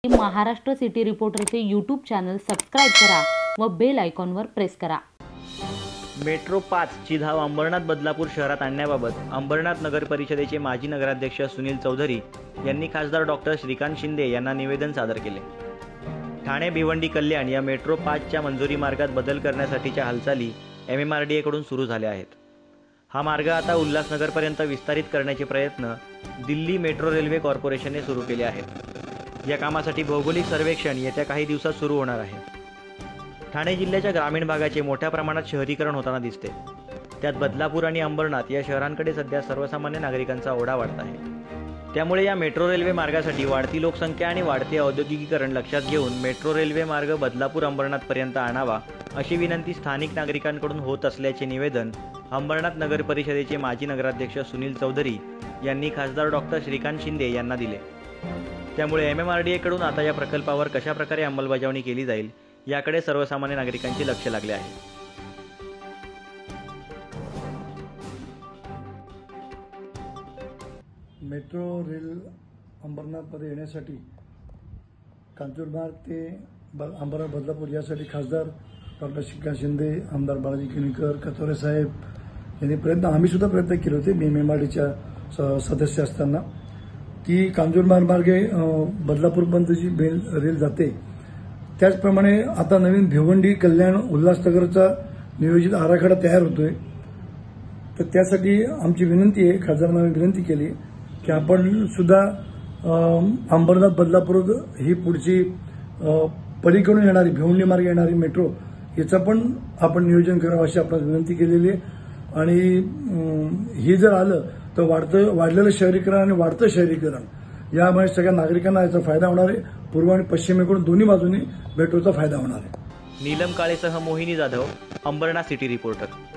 Maharashtra city रिपोर्टरचे YouTube channel subscribe करा व बेल आयकॉनवर प्रेस करा। मेट्रो 5 ची धाव अंबरनाथ बदलापूर शहरात आणण्याबाबत अंबरनाथ नगर परिषदेचे माजी नगराध्यक्ष सुनील चौधरी यांनी खासदार डॉक्टर श्रीकांत शिंदे यांना निवेदन सादर केले। ठाणे भिवंडी कल्याण या मेट्रो 5 च्या मंजुरी मार्गात बदल करण्यासाठीच्या हालचाली MMRDA कडून सुरू झाल्या आहेत। हा मार्ग आता उल्हासनगरपर्यंत विस्तारित करण्याचे प्रयत्न दिल्ली मेट्रो रेल्वे कॉर्पोरेशनने सुरू केले आहेत। या कामासाठी भौगोलिक सर्वेक्षण येत्या काही दिवसात सुरू होणार आहे। ठाणे जिल्ह्याच्या ग्रामीण भागाचे मोठ्या प्रमाणात शहरीकरण होताना दिसते। त्यात बदलापूर आणि अंबरनाथ या शहरांकडे सध्या सर्वसामान्य नागरिकांचा ओढा वाढत आहे। त्यामुळे या मेट्रो रेल्वे मार्गासाठी वाढती लोकसंख्या आणि वाढते औद्योगिकीकरण लक्षात घेऊन मेट्रो रेल्वे मार्ग बदलापूर अंबरनाथपर्यंत आणावा अशी विनंती स्थानिक नागरिकांकडून होत असल्याचे निवेदन अंबरनाथ नगर परिषदेचे माजी नगराध्यक्ष सुनील चौधरी यांनी खासदार डॉक्टर श्रीकांत शिंदे यांना दिले। त्यामुळे MMRDA कडून आता या प्रकल्पावर कशा प्रकारे अंमलबजावणी केली जाईल याकडे सर्वसामान्य नागरिकांचे लक्ष लागले आहे। मेट्रो रेल अंबरनाथमध्ये येण्यासाठी कांजूरमार्ग ते अंबरनाथ बदलापूर यासाठी खासदार डॉक्टर श्रीकांत शिंदे, आमदार बाळाजी किणीकर, कथोरे साहेब यांनी आम्ही सुद्धा प्रयत्न केले होते MMRDAच्या सदस्य असताना की कांजूरमार्ग मार्गे बदलापूरपर्यंत जी रेल जाते त्याचप्रमाणे आता नवीन भिवंडी कल्याण उल्हासनगरचा नियोजित आराखडा तयार होतोय। तर त्यासाठी आमची विनंती आहे, खासदारांना विनंती केली की आपण सुद्धा अंबरनाथ बदलापूर ही पुढची पलीकडून येणारी भिवंडी मार्गे येणारी मेट्रो याचं पण आपण नियोजन करावं अशी आपण विनंती केलेली आहे। आणि ही जर आलं तर वाढलेलं शहरीकरण आणि वाढतं शहरीकरण यामुळे सगळ्या नागरिकांना याचा फायदा होणार आहे। पूर्व आणि पश्चिमेकडून दोन्ही बाजूनी मेट्रोचा फायदा होणार आहे। नीलम काळेसह मोहिनी जाधव, अंबरनाथ सिटी रिपोर्टर।